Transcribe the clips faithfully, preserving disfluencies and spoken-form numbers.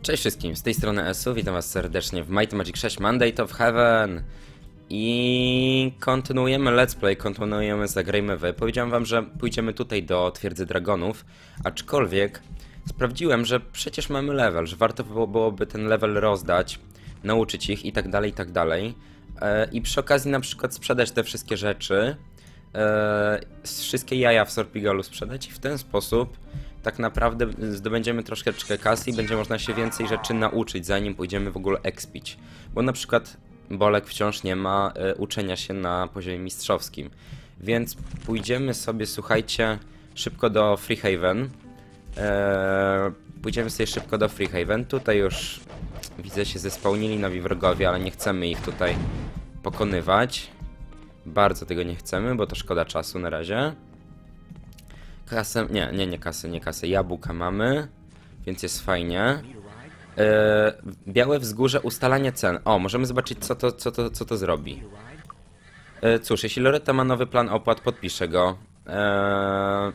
Cześć wszystkim, z tej strony Esu, witam was serdecznie w Might and Magic sześć Mandate of Heaven. I kontynuujemy let's play, kontynuujemy Zagrajmy Wy. Powiedziałem wam, że pójdziemy tutaj do Twierdzy Dragonów, aczkolwiek sprawdziłem, że przecież mamy level, że warto byłoby ten level rozdać, nauczyć ich i tak dalej, i tak dalej. I przy okazji na przykład sprzedać te wszystkie rzeczy, wszystkie jaja w Sorpigalu sprzedać i w ten sposób tak naprawdę zdobędziemy troszeczkę kasy i będzie można się więcej rzeczy nauczyć, zanim pójdziemy w ogóle expić. Bo na przykład Bolek wciąż nie ma e, uczenia się na poziomie mistrzowskim. Więc pójdziemy sobie, słuchajcie, szybko do Freehaven. E, pójdziemy sobie szybko do Freehaven. Tutaj już widzę, się zespełnili nowi wrogowie, ale nie chcemy ich tutaj pokonywać. Bardzo tego nie chcemy, bo to szkoda czasu na razie. Kasę, nie, nie, nie kasy, nie kasy. Jabłka mamy, więc jest fajnie. E, białe wzgórze, ustalanie cen. O, możemy zobaczyć, co to, co to, co to zrobi. E, cóż, jeśli Loretta ma nowy plan opłat, podpiszę go. E,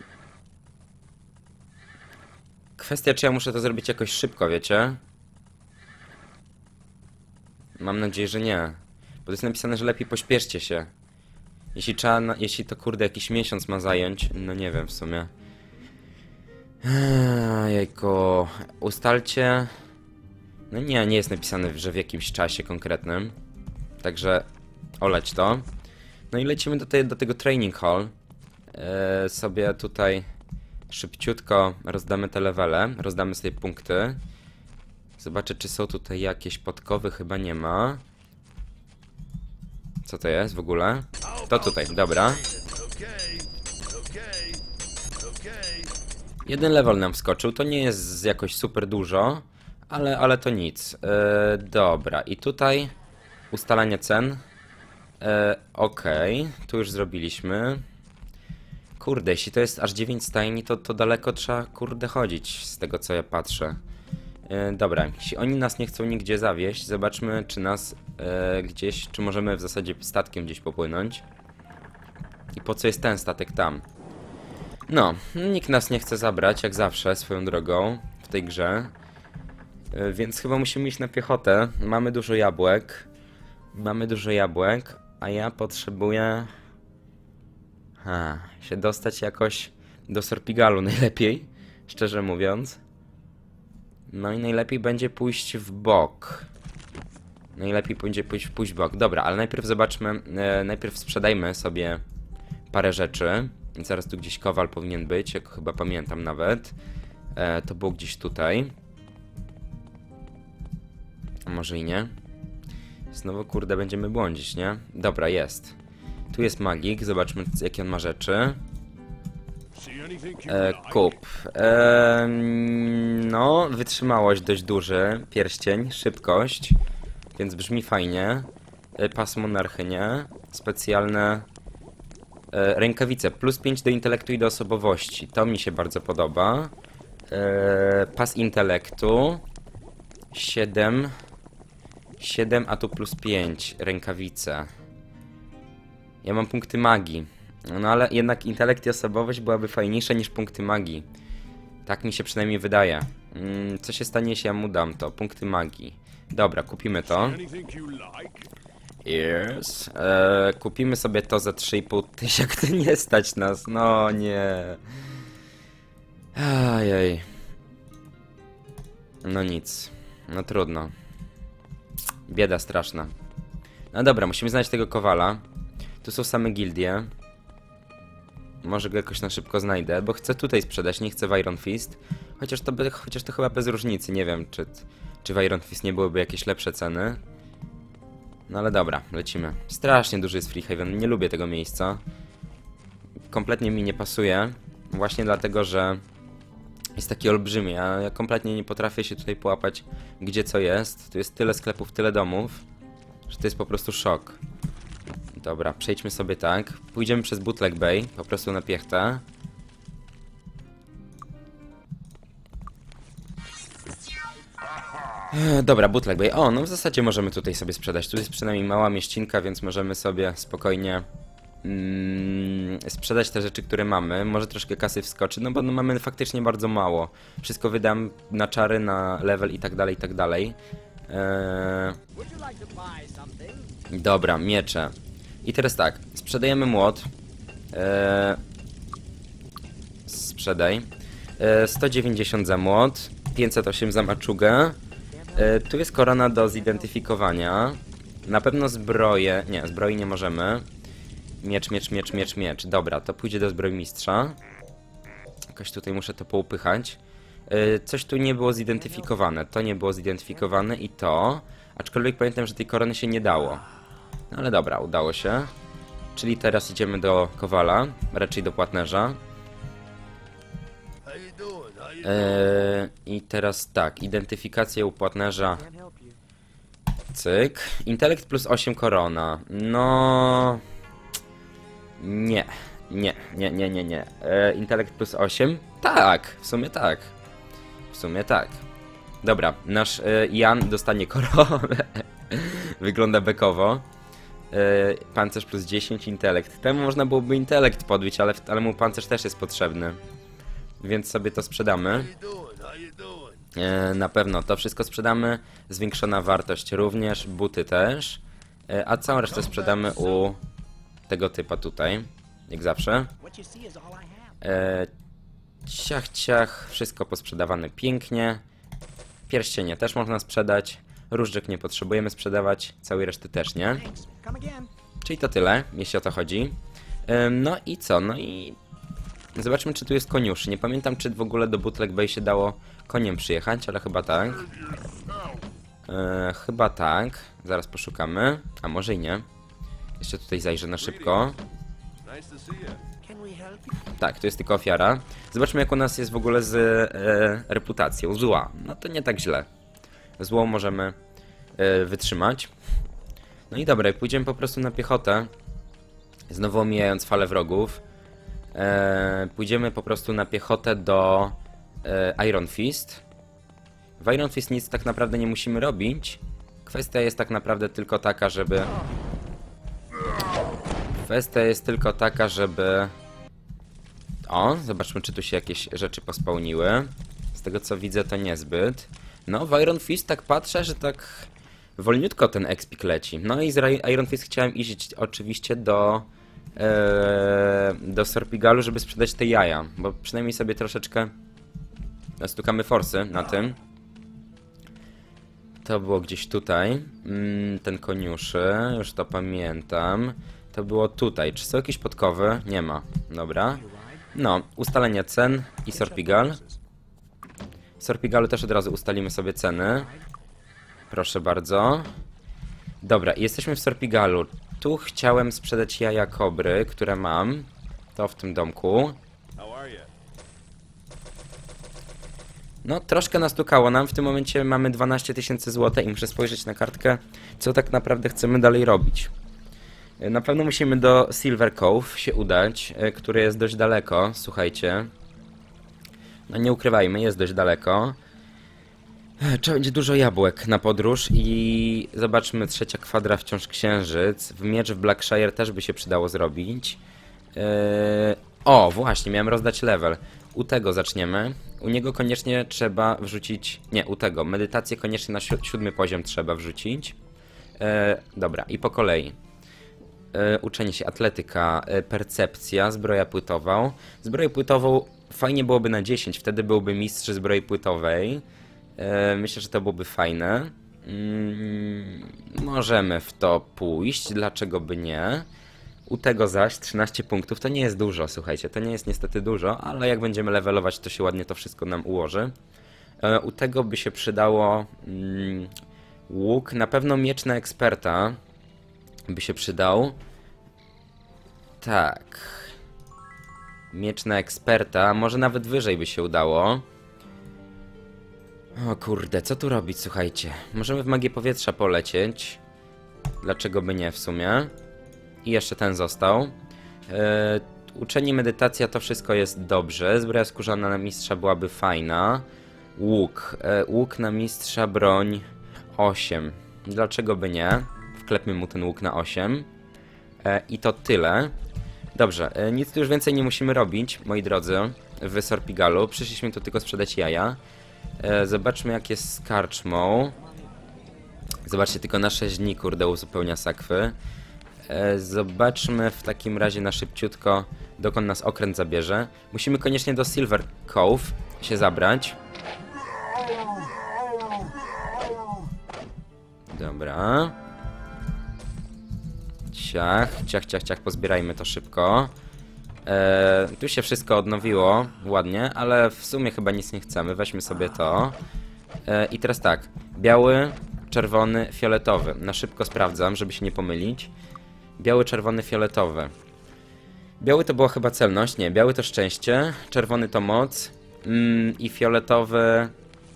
kwestia, czy ja muszę to zrobić jakoś szybko, wiecie? Mam nadzieję, że nie. Bo to jest napisane, że lepiej pośpieszcie się. Jeśli trzeba, jeśli to kurde jakiś miesiąc ma zająć, no nie wiem w sumie. Eee, jejku, ustalcie. No nie, nie jest napisane, że w jakimś czasie konkretnym. Także oleć to. No i lecimy do, te, do tego training hall. Eee, sobie tutaj szybciutko rozdamy te levele, rozdamy sobie punkty. Zobaczę, czy są tutaj jakieś podkowy, chyba nie ma. Co to jest w ogóle? To tutaj, dobra. Jeden level nam wskoczył, to nie jest jakoś super dużo, ale, ale to nic. Yy, dobra, i tutaj ustalanie cen. Yy, Okej, okay. Tu już zrobiliśmy. Kurde, jeśli to jest aż dziewięć stajni, to, to daleko trzeba, kurde, chodzić, z tego co ja patrzę. Yy, dobra, jeśli oni nas nie chcą nigdzie zawieźć, zobaczmy, czy nas yy, gdzieś, czy możemy w zasadzie statkiem gdzieś popłynąć. I po co jest ten statek tam? No, nikt nas nie chce zabrać, jak zawsze, swoją drogą w tej grze. Yy, więc chyba musimy iść na piechotę. Mamy dużo jabłek. Mamy dużo jabłek, a ja potrzebuję... Ha, się dostać jakoś do Sorpigalu najlepiej, szczerze mówiąc. No i najlepiej będzie pójść w bok. Najlepiej będzie pójść, pójść w bok. Dobra, ale najpierw zobaczmy, e, najpierw sprzedajmy sobie parę rzeczy. I zaraz tu gdzieś kowal powinien być, jak chyba pamiętam nawet. E, to było gdzieś tutaj. A może i nie. Znowu, kurde, będziemy błądzić, nie? Dobra, jest. Tu jest magik, zobaczmy, jakie on ma rzeczy. E, kup. E, no, wytrzymałość dość duży. Pierścień, szybkość. Więc brzmi fajnie. E, pas monarchy, nie? Specjalne e, rękawice. Plus pięć do intelektu i do osobowości. To mi się bardzo podoba. E, pas intelektu. siedem. siedem, a tu plus pięć. Rękawice. Ja mam punkty magii. No ale jednak intelekt i osobowość byłaby fajniejsza niż punkty magii. Tak mi się przynajmniej wydaje. Mm, co się stanie, jeśli ja mu dam to? Punkty magii. Dobra, kupimy to. Yes. Eee, kupimy sobie to za trzy i pół tysiąca. Nie stać nas. No nie. Ajej. No nic. No trudno. Bieda straszna. No dobra, musimy znaleźć tego kowala. Tu są same gildie. Może go jakoś na szybko znajdę, bo chcę tutaj sprzedać, nie chcę w Iron Fist. Chociaż to, by, chociaż to chyba bez różnicy, nie wiem, czy, czy w Iron Fist nie byłyby jakieś lepsze ceny. No ale dobra, lecimy. Strasznie duży jest Freehaven, nie lubię tego miejsca. Kompletnie mi nie pasuje. Właśnie dlatego, że jest taki olbrzymi, a ja kompletnie nie potrafię się tutaj połapać, gdzie co jest. Tu jest tyle sklepów, tyle domów, że to jest po prostu szok. Dobra, przejdźmy sobie tak. Pójdziemy przez Bootleg Bay, po prostu na piechtę. Eee, dobra, Bootleg Bay. O, no w zasadzie możemy tutaj sobie sprzedać. Tu jest przynajmniej mała mieścinka, więc możemy sobie spokojnie mm, sprzedać te rzeczy, które mamy. Może troszkę kasy wskoczy, no bo no, mamy faktycznie bardzo mało. Wszystko wydam na czary, na level i tak dalej, i tak dalej. Eee... Dobra, miecze. I teraz tak, sprzedajemy młot. Eee... Sprzedaj. Eee, sto dziewięćdziesiąt za młot, pięćset osiem za maczugę. Eee, tu jest korona do zidentyfikowania. Na pewno zbroję... Nie, zbroi nie możemy. Miecz, miecz, miecz, miecz, miecz. Dobra, to pójdzie do zbrojmistrza. Jakoś tutaj muszę to poupychać. Yy, coś tu nie było zidentyfikowane. To nie było zidentyfikowane i to. Aczkolwiek pamiętam, że tej korony się nie dało. No ale dobra, udało się. Czyli teraz idziemy do kowala. Raczej do płatnerza. Yy, I teraz tak, identyfikacja u płatnerza. Cyk. Intelekt plus osiem korona. No... Nie. Nie, nie, nie, nie, nie. E, intelekt plus osiem? Tak, w sumie tak. W sumie tak. Dobra, nasz e, Jan dostanie koronę. Wygląda bekowo. E, pancerz plus dziesięć, intelekt. Temu można byłoby intelekt podbić, ale, ale mu pancerz też jest potrzebny. Więc sobie to sprzedamy. E, na pewno to wszystko sprzedamy. Zwiększona wartość również, buty też. E, a całą resztę sprzedamy u tego typa tutaj. Jak zawsze. E, ciach, ciach. Wszystko posprzedawane pięknie. Pierścienie też można sprzedać. Różdżek nie potrzebujemy sprzedawać. Całej reszty też nie. Czyli to tyle, jeśli o to chodzi. E, no i co? No i... Zobaczmy, czy tu jest koniuszy. Nie pamiętam, czy w ogóle do Bootleg Bay się dało koniem przyjechać, ale chyba tak. E, chyba tak. Zaraz poszukamy. A może i nie. Jeszcze tutaj zajrzę na szybko. Tak, to jest tylko ofiara. Zobaczmy, jak u nas jest w ogóle z e, reputacją. Zła. No to nie tak źle. Złą możemy e, wytrzymać. No i dobra, pójdziemy po prostu na piechotę. Znowu omijając falę wrogów. E, pójdziemy po prostu na piechotę do e, Iron Fist. W Iron Fist nic tak naprawdę nie musimy robić. Kwestia jest tak naprawdę tylko taka, żeby... Kwestia jest tylko taka, żeby... O, zobaczmy, czy tu się jakieś rzeczy pospełniły. Z tego co widzę, to niezbyt. No, w Iron Fist tak patrzę, że tak wolniutko ten expik leci. No i z Iron Fist chciałem iść oczywiście do... Ee, do Sorpigalu, żeby sprzedać te jaja. Bo przynajmniej sobie troszeczkę stukamy forsy na tym. To było gdzieś tutaj. Mm, ten koniuszy, już to pamiętam. To było tutaj. Czy są jakieś podkowy? Nie ma. Dobra. No, ustalenie cen i Sorpigal. W Sorpigalu też od razu ustalimy sobie ceny. Proszę bardzo. Dobra, jesteśmy w Sorpigalu. Tu chciałem sprzedać jaja kobry, które mam. To w tym domku. No, troszkę nastukało nam. W tym momencie mamy dwanaście tysięcy złotych i muszę spojrzeć na kartkę, co tak naprawdę chcemy dalej robić. Na pewno musimy do Silver Cove się udać, które jest dość daleko, słuchajcie. No nie ukrywajmy, jest dość daleko. Trzeba będzie dużo jabłek na podróż i zobaczmy, trzecia kwadra wciąż księżyc. W miecz w Blackshire też by się przydało zrobić. Yy... O, właśnie, miałem rozdać level. U tego zaczniemy. U niego koniecznie trzeba wrzucić... Nie, u tego. Medytację koniecznie na si siódmy poziom trzeba wrzucić. Yy, dobra, i po kolei. Yy, uczenie się, atletyka, yy, percepcja, zbroja płytową. Zbroję płytową fajnie byłoby na dziesięć, wtedy byłby mistrz zbroi płytowej. Yy, myślę, że to byłoby fajne. Yy, możemy w to pójść, dlaczego by nie. U tego zaś trzynaście punktów to nie jest dużo, słuchajcie, to nie jest niestety dużo, ale jak będziemy levelować, to się ładnie to wszystko nam ułoży. Yy, u tego by się przydało yy, łuk, na pewno miecz na eksperta by się przydał. Tak. Miecz na eksperta, może nawet wyżej by się udało. O kurde, co tu robić, słuchajcie. Możemy w magię powietrza polecieć. Dlaczego by nie w sumie. I jeszcze ten został. Yy, uczenie, medytacja, to wszystko jest dobrze. Zbroja skórzana na mistrza byłaby fajna. Łuk. Yy, łuk na mistrza, broń osiem. Dlaczego by nie? Wklepmy mu ten łuk na osiem. Yy, I to tyle. Dobrze, e, nic tu już więcej nie musimy robić, moi drodzy, w Sorpigalu. Przyszliśmy tu tylko sprzedać jaja. E, zobaczmy, jak jest z karczmą. Zobaczcie, tylko na sześć dni, kurde, uzupełnia sakwy. E, zobaczmy w takim razie na szybciutko, dokąd nas okręt zabierze. Musimy koniecznie do Silver Cove się zabrać. Dobra. Ciach, ciach, ciach, ciach, pozbierajmy to szybko. E, tu się wszystko odnowiło ładnie, ale w sumie chyba nic nie chcemy. Weźmy sobie to. E, I teraz tak, biały, czerwony, fioletowy. Na szybko sprawdzam, żeby się nie pomylić. Biały, czerwony, fioletowy. Biały to była chyba celność, nie, biały to szczęście, czerwony to moc mm, i fioletowy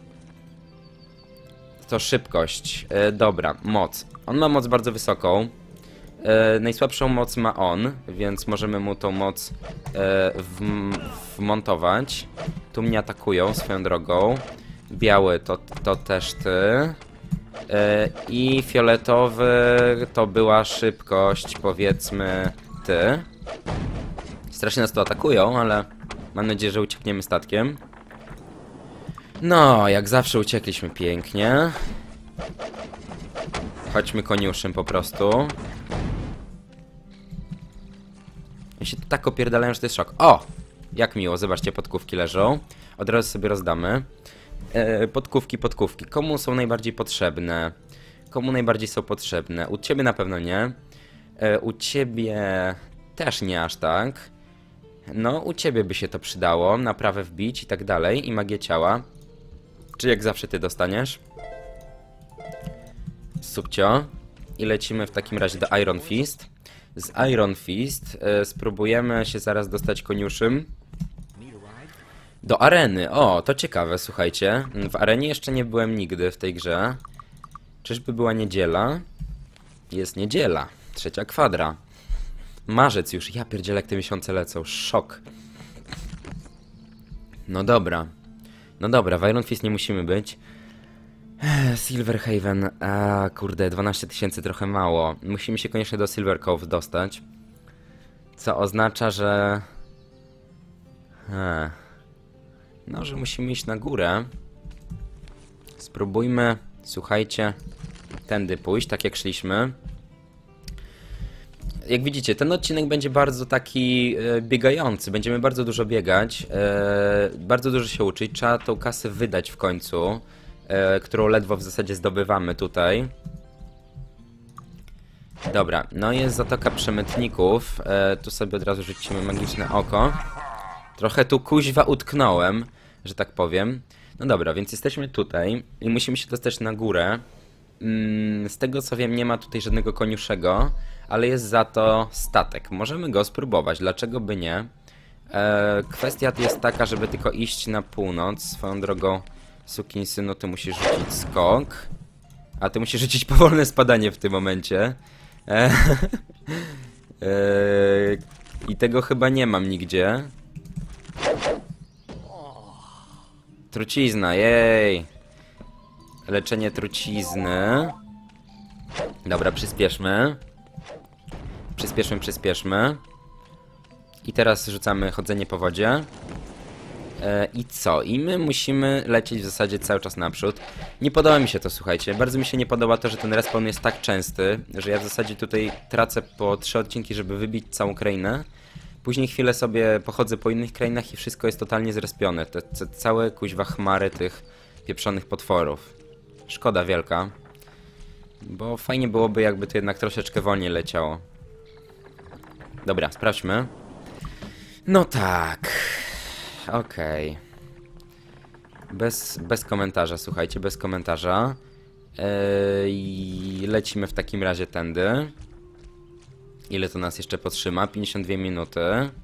to szybkość. E, dobra, moc. On ma moc bardzo wysoką. E, najsłabszą moc ma on, więc możemy mu tą moc e, w, wmontować. Tu mnie atakują swoją drogą. Biały to, to też ty. E, I fioletowy to była szybkość, powiedzmy, ty. Strasznie nas tu atakują, ale mam nadzieję, że uciekniemy statkiem. No, jak zawsze uciekliśmy pięknie. Chodźmy koniuszem po prostu. Ja się tu tak opierdalają, że to jest szok. O! Jak miło, zobaczcie, podkówki leżą. Od razu sobie rozdamy. E, podkówki, podkówki. Komu są najbardziej potrzebne? Komu najbardziej są potrzebne? U ciebie na pewno nie. E, u ciebie też nie aż tak. No, u ciebie by się to przydało. Naprawę wbić i tak dalej. I magię ciała. Czy jak zawsze ty dostaniesz? Subcio. I lecimy w takim razie do Iron Fist. Z Iron Fist e, spróbujemy się zaraz dostać koniuszym do areny. O, to ciekawe, słuchajcie. W arenie jeszcze nie byłem nigdy w tej grze. Czyżby była niedziela? Jest niedziela. Trzecia kwadra. Marzec już. Ja pierdzielę, jak te miesiące lecą. Szok. No dobra. No dobra, w Iron Fist nie musimy być. Silverhaven, a kurde, dwanaście tysięcy trochę mało. Musimy się koniecznie do Silver Cove dostać. Co oznacza, że... He. No, że musimy iść na górę. Spróbujmy, słuchajcie, tędy pójść, tak jak szliśmy. Jak widzicie, ten odcinek będzie bardzo taki e, biegający. Będziemy bardzo dużo biegać, e, bardzo dużo się uczyć. Trzeba tą kasę wydać w końcu, e, którą ledwo w zasadzie zdobywamy tutaj. Dobra, no jest Zatoka Przemytników. E, tu sobie od razu rzucimy magiczne oko. Trochę tu kuźwa utknąłem, że tak powiem. No dobra, więc jesteśmy tutaj i musimy się dostać na górę. Z tego co wiem, nie ma tutaj żadnego koniuszego, ale jest za to statek. Możemy go spróbować, dlaczego by nie? Eee, kwestia jest taka, żeby tylko iść na północ. Swoją drogą, sukinsynu, ty musisz rzucić skok. A ty musisz rzucić powolne spadanie w tym momencie. Eee, eee, I tego chyba nie mam nigdzie. Trucizna, jej! Leczenie trucizny. Dobra, przyspieszmy. Przyspieszmy, przyspieszmy. I teraz rzucamy chodzenie po wodzie. E, I co? I my musimy lecieć w zasadzie cały czas naprzód. Nie podoba mi się to, słuchajcie. Bardzo mi się nie podoba to, że ten respawn jest tak częsty, że ja w zasadzie tutaj tracę po trzy odcinki, żeby wybić całą krainę. Później chwilę sobie pochodzę po innych krainach i wszystko jest totalnie zrespione. Te, te całe kuźwa chmary tych pieprzonych potworów. Szkoda wielka. Bo fajnie byłoby, jakby to jednak troszeczkę wolniej leciało. Dobra, sprawdźmy. No tak. Okej. Okay. Bez, bez komentarza, słuchajcie, bez komentarza. Eee, lecimy w takim razie tędy. Ile to nas jeszcze potrzyma? pięćdziesiąt dwie minuty.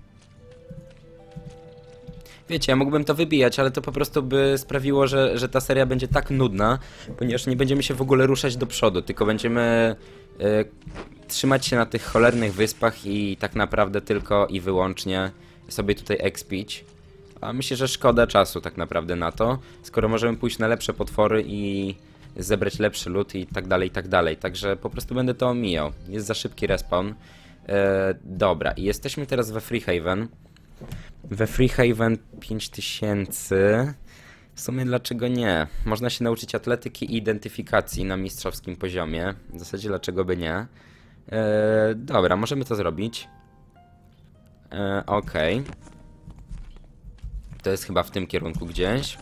Wiecie, ja mógłbym to wybijać, ale to po prostu by sprawiło, że, że ta seria będzie tak nudna, ponieważ nie będziemy się w ogóle ruszać do przodu, tylko będziemy y, trzymać się na tych cholernych wyspach i tak naprawdę tylko i wyłącznie sobie tutaj expić. A myślę, że szkoda czasu tak naprawdę na to, skoro możemy pójść na lepsze potwory i zebrać lepszy loot i tak dalej, i tak dalej. Także po prostu będę to omijał. Jest za szybki respawn. E, dobra, i jesteśmy teraz we Freehaven. We Freehaven pięć tysięcy. W sumie dlaczego nie? Można się nauczyć atletyki i identyfikacji na mistrzowskim poziomie. W zasadzie dlaczego by nie? E, dobra, możemy to zrobić. E, Okej. Okay. To jest chyba w tym kierunku gdzieś.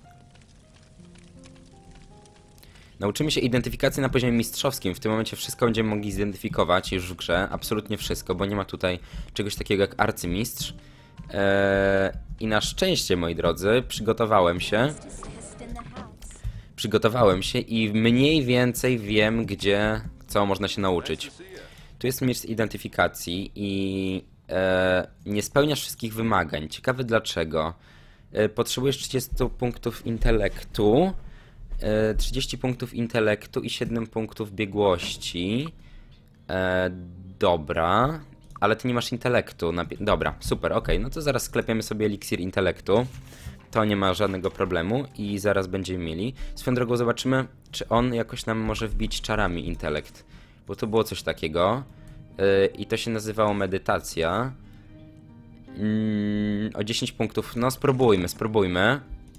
Nauczymy się identyfikacji na poziomie mistrzowskim. W tym momencie wszystko będziemy mogli zidentyfikować już w grze. Absolutnie wszystko, bo nie ma tutaj czegoś takiego jak arcymistrz. Eee, I na szczęście, moi drodzy, przygotowałem się. Przygotowałem się i mniej więcej wiem, gdzie, co można się nauczyć. Tu jest mistrz identyfikacji i e, nie spełniasz wszystkich wymagań. Ciekawe dlaczego. E, potrzebujesz trzydzieści punktów intelektu. trzydzieści punktów intelektu i siedem punktów biegłości. E, dobra, ale ty nie masz intelektu. Na... Dobra, super, okej, okay. No to zaraz sklepiemy sobie eliksir intelektu. To nie ma żadnego problemu i zaraz będziemy mieli. Swoją drogą zobaczymy, czy on jakoś nam może wbić czarami intelekt. Bo to było coś takiego. E, I to się nazywało medytacja. Mm, o dziesięć punktów. No spróbujmy, spróbujmy.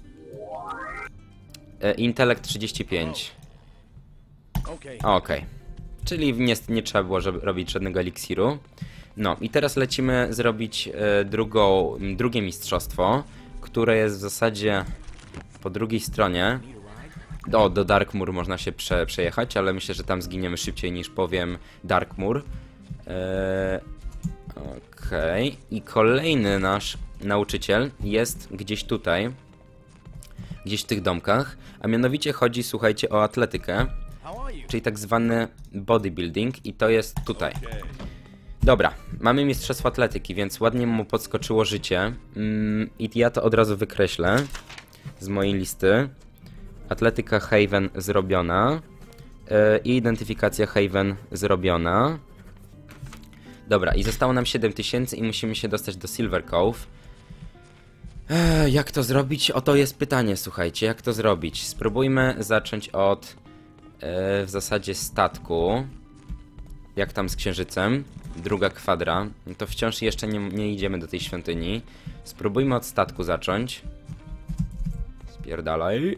Intelekt trzydzieści pięć. Okej. Okay. Czyli nie, nie trzeba było żeby, robić żadnego eliksiru. No i teraz lecimy zrobić e, drugą, drugie mistrzostwo, które jest w zasadzie po drugiej stronie. O, do Darkmoor można się prze, przejechać, ale myślę, że tam zginiemy szybciej niż powiem Darkmoor. E, Okej. Okay. I kolejny nasz nauczyciel jest gdzieś tutaj. Gdzieś w tych domkach, a mianowicie chodzi, słuchajcie, o atletykę, czyli tak zwany bodybuilding i to jest tutaj. Dobra, mamy mistrzostwo atletyki, więc ładnie mu podskoczyło życie mm, i ja to od razu wykreślę z mojej listy. Atletyka Haven zrobiona yy, i identyfikacja Haven zrobiona. Dobra, i zostało nam siedem tysięcy i musimy się dostać do Silver Cove. Ech, jak to zrobić? Oto jest pytanie, słuchajcie, jak to zrobić? Spróbujmy zacząć od e, w zasadzie statku. Jak tam z księżycem? Druga kwadra. To wciąż jeszcze nie, nie idziemy do tej świątyni. Spróbujmy od statku zacząć. Spierdalaj.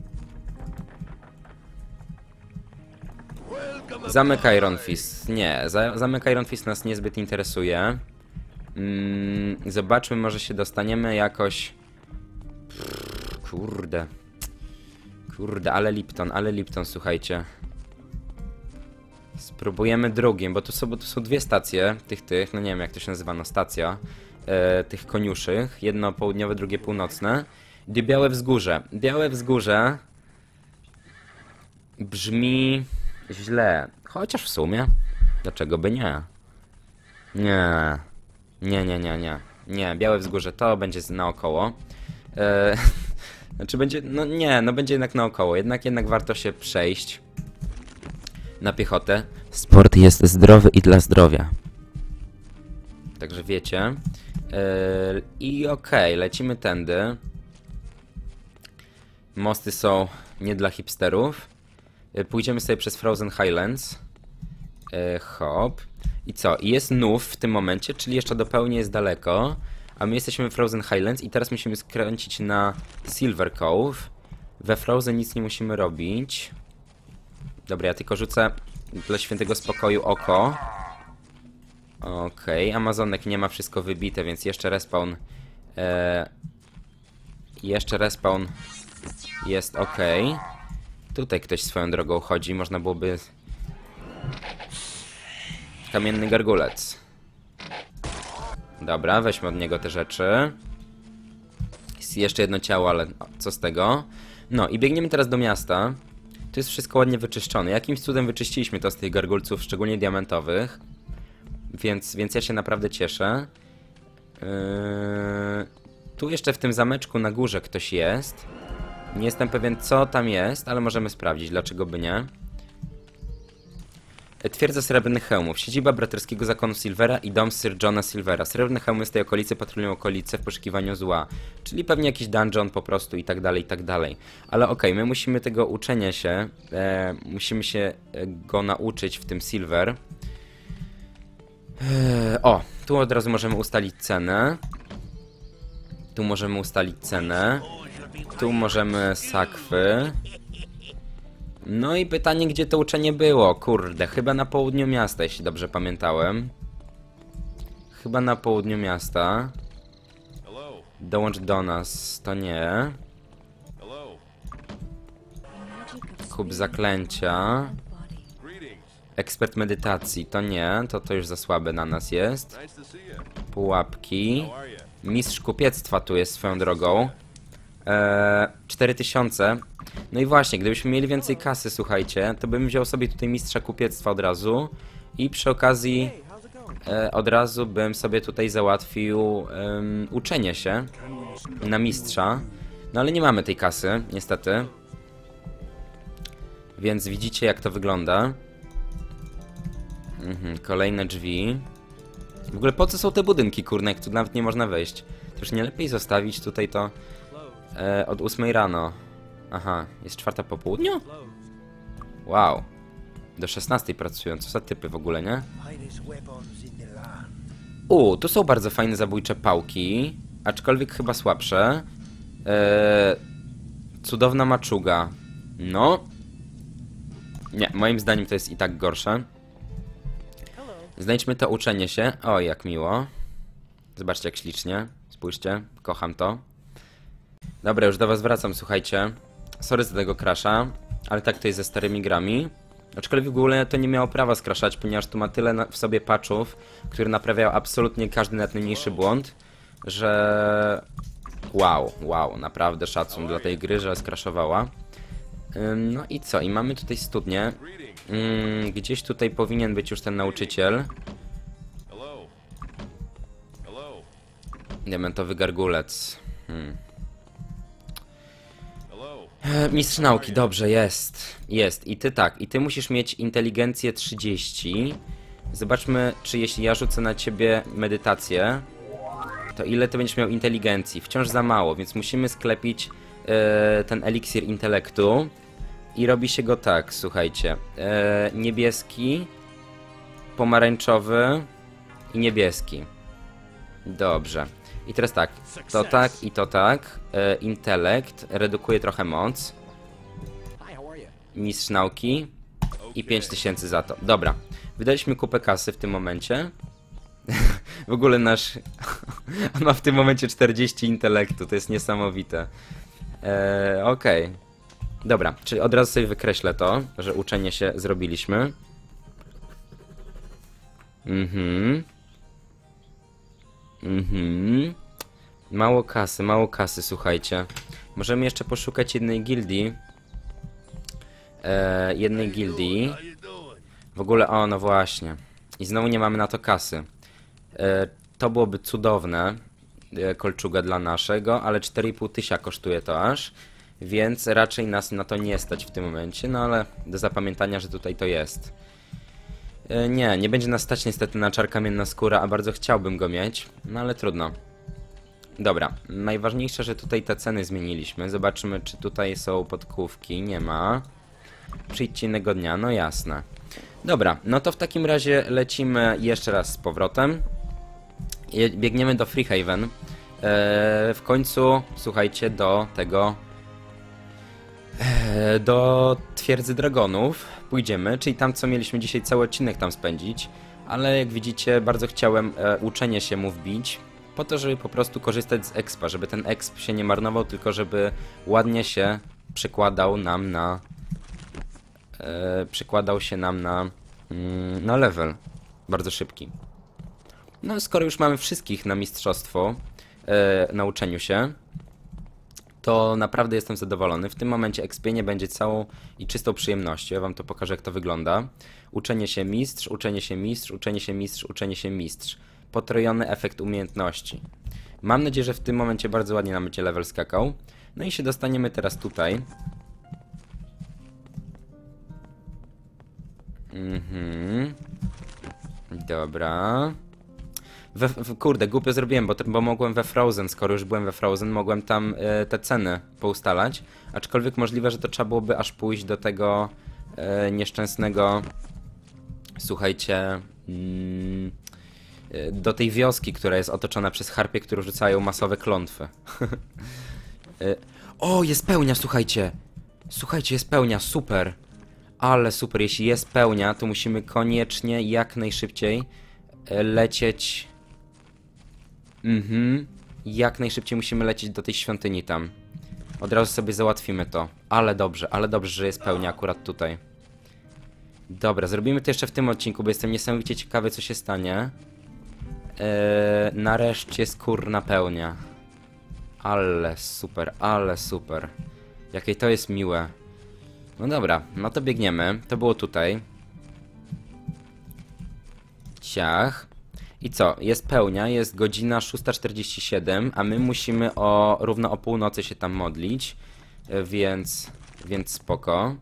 Zamek Iron Fist. Nie, za, zamek Iron Fist nas niezbyt interesuje. Mm, zobaczmy, może się dostaniemy jakoś... Pff, kurde. Kurde, ale Lipton, ale Lipton, słuchajcie. Spróbujemy drugim, bo tu są, bo tu są dwie stacje tych, tych, no nie wiem jak to się nazywa, no stacja e, tych koniuszych. Jedno południowe, drugie północne. I Białe Wzgórze. Białe Wzgórze brzmi źle, chociaż w sumie, dlaczego by nie? Nie... Nie, nie, nie, nie. Nie, Białe Wzgórze to będzie naokoło. Eee, znaczy będzie, no nie, no będzie jednak naokoło. Jednak, jednak warto się przejść na piechotę. Sport jest zdrowy i dla zdrowia. Także wiecie. Eee, I okej, okay, lecimy tędy. Mosty są nie dla hipsterów. Eee, pójdziemy sobie przez Frozen Highlands. Eee, hop. I co? I jest nów w tym momencie, czyli jeszcze do pełni jest daleko. A my jesteśmy w Frozen Highlands i teraz musimy skręcić na Silver Cove. We Frozen nic nie musimy robić. Dobra, ja tylko rzucę dla świętego spokoju oko. Okej, okay. Amazonek nie ma wszystko wybite, więc jeszcze respawn. E... Jeszcze respawn jest ok. Tutaj ktoś swoją drogą chodzi, można byłoby... Kamienny gargulec. Dobra, weźmy od niego te rzeczy. Jest jeszcze jedno ciało, ale co z tego? No i biegniemy teraz do miasta. Tu jest wszystko ładnie wyczyszczone. Jakimś cudem wyczyściliśmy to z tych gargulców, szczególnie diamentowych. Więc, więc ja się naprawdę cieszę. Yy... Tu jeszcze w tym zameczku na górze ktoś jest. Nie jestem pewien co tam jest, ale możemy sprawdzić, dlaczego by nie. Twierdza Srebrnych Hełmów, siedziba braterskiego zakonu Silvera i dom Sir Johna Silvera. Srebrne Hełmy z tej okolicy patrolują okolice w poszukiwaniu zła. Czyli pewnie jakiś dungeon po prostu i tak dalej, i tak dalej. Ale okej, okay, my musimy tego uczenia się, e, musimy się go nauczyć w tym Silver. Eee, o, tu od razu możemy ustalić cenę. Tu możemy ustalić cenę. Tu możemy sakwy. No i pytanie, gdzie to uczenie było? Kurde, chyba na południu miasta, jeśli dobrze pamiętałem. Chyba na południu miasta. Dołącz do nas, to nie. Kup zaklęcia. Ekspert medytacji, to nie, to to już za słabe na nas jest. Pułapki. Mistrz kupiectwa tu jest swoją drogą. Eee, cztery tysiące. No i właśnie, gdybyśmy mieli więcej kasy, słuchajcie, to bym wziął sobie tutaj mistrza kupiectwa od razu. I przy okazji e, od razu bym sobie tutaj załatwił um, uczenie się na mistrza. No ale nie mamy tej kasy, niestety. Więc widzicie, jak to wygląda. Mhm, kolejne drzwi. W ogóle po co są te budynki, kurne, jak tu nawet nie można wejść? To już nie lepiej zostawić tutaj to e, od ósmej rano. Aha, jest czwarta po południu? Wow. Do szesnastej pracują, co za typy w ogóle, nie? U, tu są bardzo fajne zabójcze pałki, aczkolwiek chyba słabsze. E, cudowna maczuga. No. Nie, moim zdaniem to jest i tak gorsze. Znajdźmy to uczenie się. O, jak miło. Zobaczcie, jak ślicznie. Spójrzcie, kocham to. Dobra, już do was wracam, słuchajcie. Sorry za tego crasha, ale tak to jest ze starymi grami. Aczkolwiek w ogóle to nie miało prawa skraszać, ponieważ tu ma tyle w sobie patchów, które naprawiają absolutnie każdy nawet najmniejszy błąd, że... Wow, wow, naprawdę szacun dla tej gry, że skraszowała. No i co? I mamy tutaj studnię. Hmm, gdzieś tutaj powinien być już ten nauczyciel. Diamentowy gargulec. Hmm. Mistrz nauki, dobrze, jest. Jest. I ty tak, i ty musisz mieć inteligencję trzydzieści. Zobaczmy, czy jeśli ja rzucę na ciebie medytację, to ile ty będziesz miał inteligencji? Wciąż za mało, więc musimy sklepić e, ten eliksir intelektu. I robi się go tak, słuchajcie. E, niebieski, pomarańczowy i niebieski. Dobrze. I teraz tak, to tak i to tak. E, intelekt redukuje trochę moc. Mistrz nauki i pięć tysięcy za to. Dobra, wydaliśmy kupę kasy w tym momencie. W ogóle nasz... On ma w tym momencie czterdzieści intelektu, to jest niesamowite. E, Okej. Okay. Dobra, czyli od razu sobie wykreślę to, że uczenie się zrobiliśmy. Mhm. Mhm. Mało kasy, mało kasy, słuchajcie. Możemy jeszcze poszukać jednej gildii. E, jednej gildii. W ogóle, o, no właśnie. I znowu nie mamy na to kasy. E, to byłoby cudowne. E, kolczuga dla naszego, ale cztery i pół tysiąca kosztuje to aż. Więc raczej nas na to nie stać w tym momencie, no ale do zapamiętania, że tutaj to jest. E, nie, nie będzie nas stać niestety na czar kamienna skóra, a bardzo chciałbym go mieć, no ale trudno. Dobra, najważniejsze, że tutaj te ceny zmieniliśmy. Zobaczymy, czy tutaj są podkówki. Nie ma. Przyjdźcie innego dnia, no jasne. Dobra, no to w takim razie lecimy jeszcze raz z powrotem. Biegniemy do Freehaven. E, w końcu, słuchajcie, do tego... E, do Twierdzy Dragonów pójdziemy, czyli tam, co mieliśmy dzisiaj cały odcinek tam spędzić. Ale jak widzicie, bardzo chciałem e, uczenie się mu wbić. Po to, żeby po prostu korzystać z expa, żeby ten exp się nie marnował, tylko żeby ładnie się przekładał nam na... E, przekładał się nam na... Mm, na level. Bardzo szybki. No, skoro już mamy wszystkich na mistrzostwo e, na uczeniu się, to naprawdę jestem zadowolony. W tym momencie expienie będzie całą i czystą przyjemnością. Ja wam to pokażę, jak to wygląda. Uczenie się mistrz, uczenie się mistrz, uczenie się mistrz, uczenie się mistrz. Potrojony efekt umiejętności. Mam nadzieję, że w tym momencie bardzo ładnie nam będzie level skakał. No i się dostaniemy teraz tutaj. Mhm. Dobra. We, w, kurde, głupio zrobiłem, bo, bo mogłem we Frozen, skoro już byłem we Frozen, mogłem tam e, te ceny poustalać. Aczkolwiek możliwe, że to trzeba byłoby aż pójść do tego e, nieszczęsnego... Słuchajcie... Mm, y, do tej wioski, która jest otoczona przez harpie, które rzucają masowe klątwy. y, o, jest pełnia, słuchajcie. Słuchajcie, jest pełnia, super. Ale super, jeśli jest pełnia, to musimy koniecznie jak najszybciej y, lecieć... Mhm. Jak najszybciej musimy lecieć do tej świątyni tam. Od razu sobie załatwimy to. Ale dobrze, ale dobrze, że jest pełnia akurat tutaj. Dobra, zrobimy to jeszcze w tym odcinku, bo jestem niesamowicie ciekawy, co się stanie. Eee, nareszcie skórna pełnia. Ale super, ale super. Jakie to jest miłe. No dobra, no to biegniemy. To było tutaj. Ciach. I co? Jest pełnia, jest godzina szósta czterdzieści siedem, a my musimy o równo o północy się tam modlić, więc, więc spoko.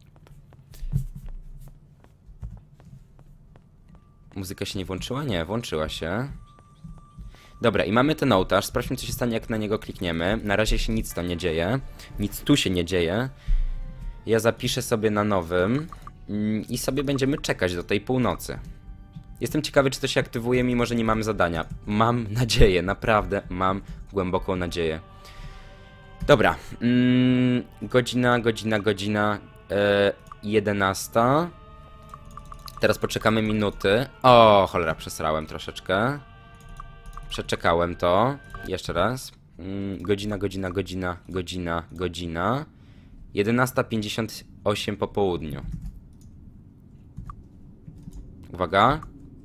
Muzyka się nie włączyła? Nie, włączyła się. Dobra, i mamy ten ołtarz. Sprawdźmy, co się stanie, jak na niego klikniemy. Na razie się nic tam nie dzieje. Nic tu się nie dzieje. Ja zapiszę sobie na nowym i sobie będziemy czekać do tej północy. Jestem ciekawy, czy to się aktywuje, mimo że nie mamy zadania. Mam nadzieję, naprawdę mam głęboką nadzieję. Dobra. Mm, godzina, godzina, godzina e, jedenasta. Teraz poczekamy minuty. O, cholera, przesrałem troszeczkę. Przeczekałem to. Jeszcze raz. Mm, godzina, godzina, godzina, godzina, godzina. jedenasta pięćdziesiąt osiem po południu. Uwaga.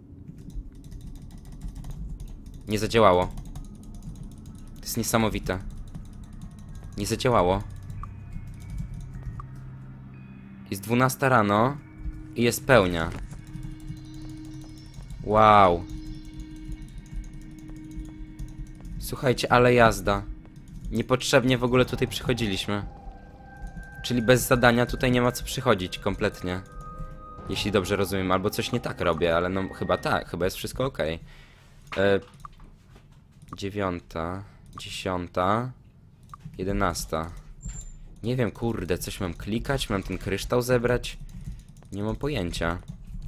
Nie zadziałało. To jest niesamowite. Nie zadziałało. Jest dwunasta rano i jest pełnia. Wow. Słuchajcie, ale jazda. Niepotrzebnie w ogóle tutaj przychodziliśmy. Czyli bez zadania tutaj nie ma co przychodzić kompletnie. Jeśli dobrze rozumiem, albo coś nie tak robię, ale no chyba tak, chyba jest wszystko ok. E, dziewiąta, dziesiąta, jedenasta. Nie wiem, kurde, coś mam klikać, mam ten kryształ zebrać? Nie mam pojęcia.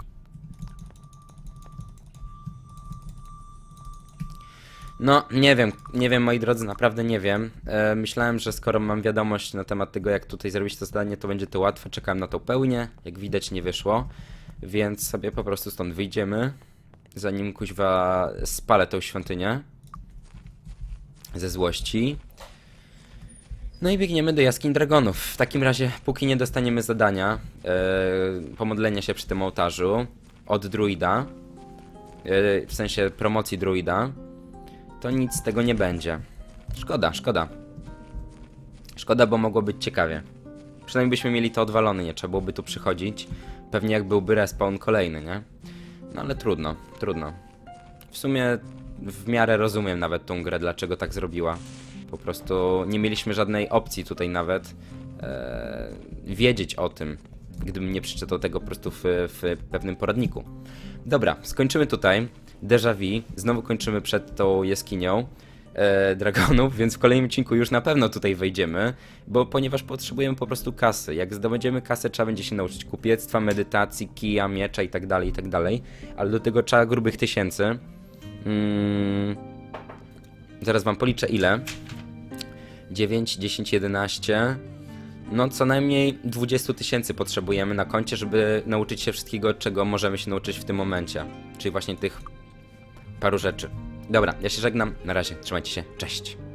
No, nie wiem, nie wiem, moi drodzy, naprawdę nie wiem. E, myślałem, że skoro mam wiadomość na temat tego, jak tutaj zrobić to zadanie, to będzie to łatwe. Czekałem na tą pełnię, jak widać nie wyszło. Więc sobie po prostu stąd wyjdziemy, zanim kuźwa spalę tą świątynię. Ze złości. No i biegniemy do jaskiń dragonów. W takim razie, póki nie dostaniemy zadania, e, pomodlenia się przy tym ołtarzu od druida, e, w sensie promocji druida, to nic z tego nie będzie. Szkoda, szkoda. Szkoda, bo mogło być ciekawie. Przynajmniej byśmy mieli to odwalone, nie trzeba byłoby tu przychodzić. Pewnie jak byłby respawn kolejny, nie? No ale trudno, trudno. W sumie w miarę rozumiem nawet tą grę, dlaczego tak zrobiła. Po prostu nie mieliśmy żadnej opcji tutaj nawet e, wiedzieć o tym, gdybym nie przeczytał tego po prostu w, w pewnym poradniku. Dobra, skończymy tutaj. Déjà vu. Znowu kończymy przed tą jaskinią e, dragonów, więc w kolejnym odcinku już na pewno tutaj wejdziemy, bo ponieważ potrzebujemy po prostu kasy. Jak zdobędziemy kasę, trzeba będzie się nauczyć kupiectwa, medytacji, kija, miecza i tak dalej, i tak dalej. Ale do tego trzeba grubych tysięcy. Mm. Zaraz wam policzę ile. dziewięć, dziesięć, jedenaście. No co najmniej dwadzieścia tysięcy potrzebujemy na koncie, żeby nauczyć się wszystkiego, czego możemy się nauczyć w tym momencie. Czyli właśnie tych paru rzeczy. Dobra, ja się żegnam. Na razie, trzymajcie się. Cześć.